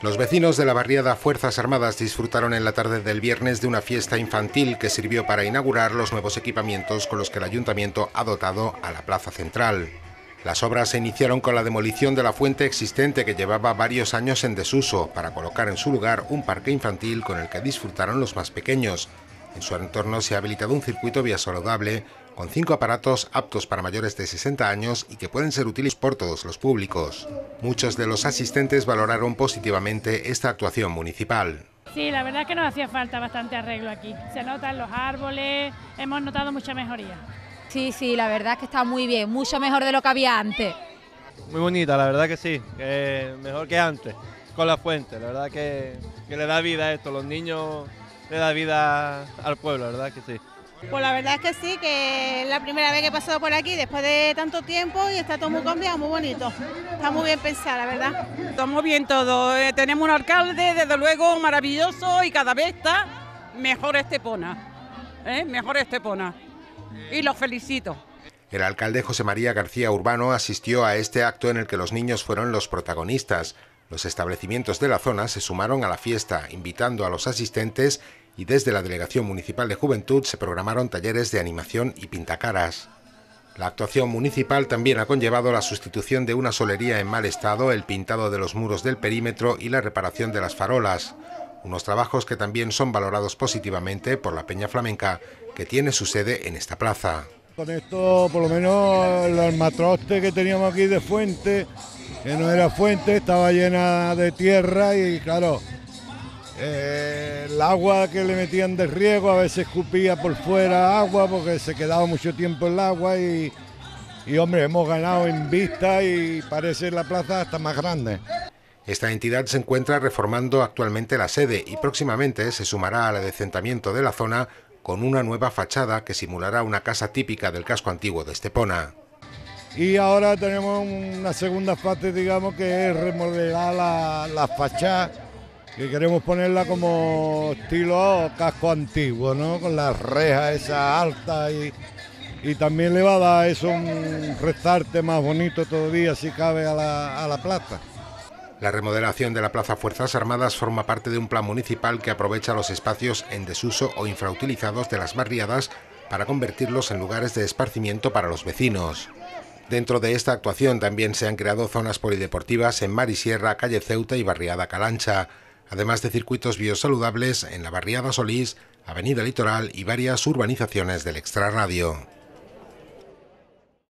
Los vecinos de la barriada Fuerzas Armadas disfrutaron en la tarde del viernes de una fiesta infantil que sirvió para inaugurar los nuevos equipamientos con los que el ayuntamiento ha dotado a la plaza central. Las obras se iniciaron con la demolición de la fuente existente que llevaba varios años en desuso para colocar en su lugar un parque infantil con el que disfrutaron los más pequeños. En su entorno se ha habilitado un circuito vía saludable con 5 aparatos aptos para mayores de 60 años y que pueden ser útiles por todos los públicos. Muchos de los asistentes valoraron positivamente esta actuación municipal. Sí, la verdad es que nos hacía falta bastante arreglo aquí. Se notan los árboles, hemos notado mucha mejoría. Sí, la verdad es que está muy bien, mucho mejor de lo que había antes. Muy bonita, la verdad que sí, mejor que antes, con la fuente, la verdad que le da vida a esto, los niños le da vida al pueblo, la verdad que sí. Pues la verdad es que sí, que es la primera vez que he pasado por aquí después de tanto tiempo y está todo muy cambiado, muy bonito. Está muy bien pensado, la verdad. Estamos bien todos, tenemos un alcalde, desde luego, maravilloso y cada vez está mejor Estepona, mejor Estepona. Y los felicito. El alcalde José María García Urbano asistió a este acto en el que los niños fueron los protagonistas. Los establecimientos de la zona se sumaron a la fiesta, invitando a los asistentes, y desde la Delegación Municipal de Juventud se programaron talleres de animación y pintacaras. La actuación municipal también ha conllevado la sustitución de una solería en mal estado, el pintado de los muros del perímetro y la reparación de las farolas. Unos trabajos que también son valorados positivamente por la Peña Flamenca, que tiene su sede en esta plaza. Con esto, por lo menos, el almatroste que teníamos aquí de fuente, que no era fuente, estaba llena de tierra y claro, el agua que le metían de riego a veces escupía por fuera agua porque se quedaba mucho tiempo en el agua y hombre, hemos ganado en vista y parece la plaza hasta más grande. Esta entidad se encuentra reformando actualmente la sede y próximamente se sumará al adecentamiento de la zona con una nueva fachada que simulará una casa típica del casco antiguo de Estepona. Y ahora tenemos una segunda fase, digamos, que es remodelar la fachada, que queremos ponerla como estilo casco antiguo, ¿no? Con las rejas esas altas y también le va a dar eso un resalte más bonito todavía si cabe a la plaza. La remodelación de la Plaza Fuerzas Armadas forma parte de un plan municipal que aprovecha los espacios en desuso o infrautilizados de las barriadas para convertirlos en lugares de esparcimiento para los vecinos. Dentro de esta actuación también se han creado zonas polideportivas en Mar y Sierra, calle Ceuta y barriada Calancha, además de circuitos biosaludables en la barriada Solís, avenida Litoral y varias urbanizaciones del extrarradio.